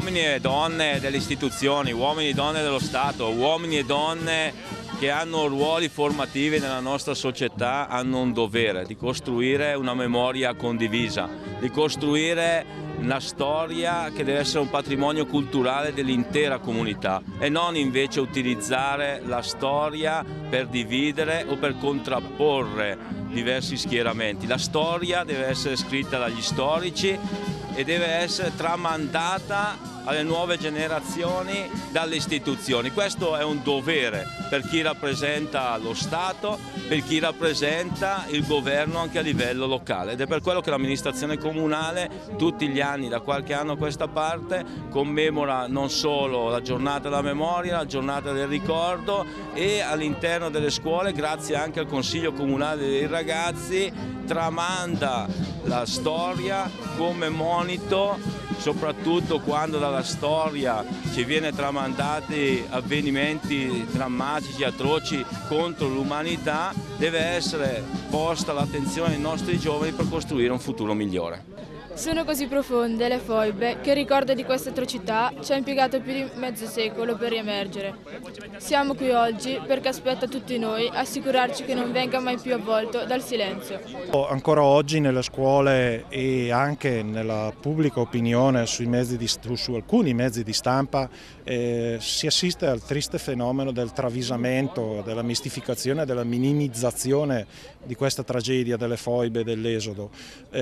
uomini e donne delle istituzioni, uomini e donne dello Stato, uomini e donne che hanno ruoli formativi nella nostra società hanno un dovere di costruire una memoria condivisa, di costruire una storia che deve essere un patrimonio culturale dell'intera comunità e non invece utilizzare la storia per dividere o per contrapporre diversi schieramenti. La storia deve essere scritta dagli storici e deve essere tramandata alle nuove generazioni dalle istituzioni. Questo è un dovere per chi rappresenta lo Stato, per chi rappresenta il governo anche a livello locale, ed è per quello che l'amministrazione comunale tutti gli anni, da qualche anno a questa parte, commemora non solo la giornata della memoria, la giornata del ricordo, e all'interno delle scuole, grazie anche al Consiglio Comunale dei Ragazzi, tramanda la storia come monito, soprattutto quando dalla storia ci viene tramandati avvenimenti drammatici, atroci contro l'umanità. Deve essere posta l'attenzione ai nostri giovani per costruire un futuro migliore. Sono così profonde le foibe che il ricordo di queste atrocità ci ha impiegato più di mezzo secolo per riemergere. Siamo qui oggi perché aspetta tutti noi assicurarci che non venga mai più avvolto dal silenzio. Ancora oggi nelle scuole e anche nella pubblica opinione su alcuni mezzi di stampa si assiste al triste fenomeno del travisamento, della mistificazione, della minimizzazione di questa tragedia delle foibe dell'Esodo.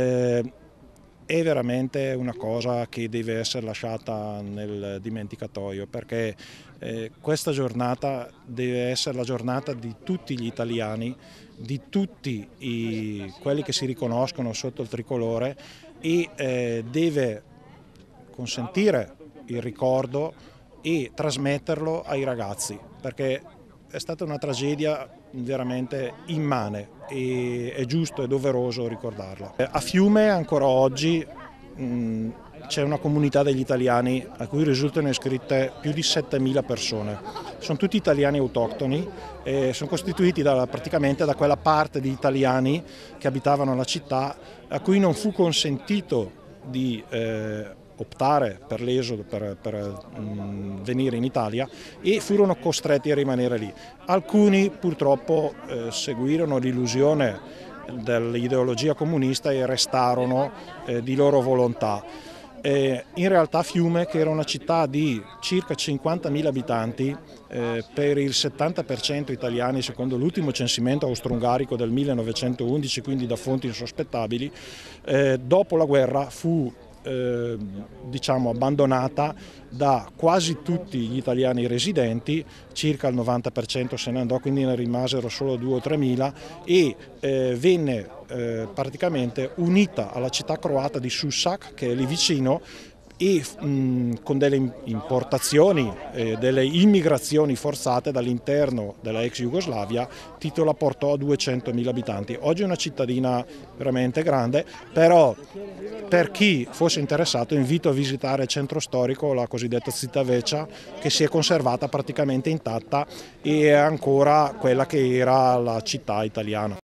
È veramente una cosa che deve essere lasciata nel dimenticatoio, perché questa giornata deve essere la giornata di tutti gli italiani, di tutti quelli che si riconoscono sotto il tricolore, e deve consentire il ricordo e trasmetterlo ai ragazzi, perché è stata una tragedia veramente immane e è giusto e doveroso ricordarla. A Fiume ancora oggi c'è una comunità degli italiani a cui risultano iscritte più di 7.000 persone. Sono tutti italiani autoctoni e sono costituiti praticamente da quella parte di italiani che abitavano la città a cui non fu consentito di optare per l'esodo, per venire in Italia, e furono costretti a rimanere lì. Alcuni purtroppo seguirono l'illusione dell'ideologia comunista e restarono di loro volontà. In realtà Fiume, che era una città di circa 50.000 abitanti, per il 70% italiani secondo l'ultimo censimento austro-ungarico del 1911, quindi da fonti insospettabili, dopo la guerra fu abbandonata da quasi tutti gli italiani residenti, circa il 90% se ne andò, quindi ne rimasero solo 2.000 o 3.000, e venne praticamente unita alla città croata di Susak, che è lì vicino, e con delle importazioni, delle immigrazioni forzate dall'interno della ex Jugoslavia, Tito la portò a 200.000 abitanti. Oggi è una cittadina veramente grande, però per chi fosse interessato invito a visitare il centro storico, la cosiddetta Città Vecchia, che si è conservata praticamente intatta e è ancora quella che era la città italiana.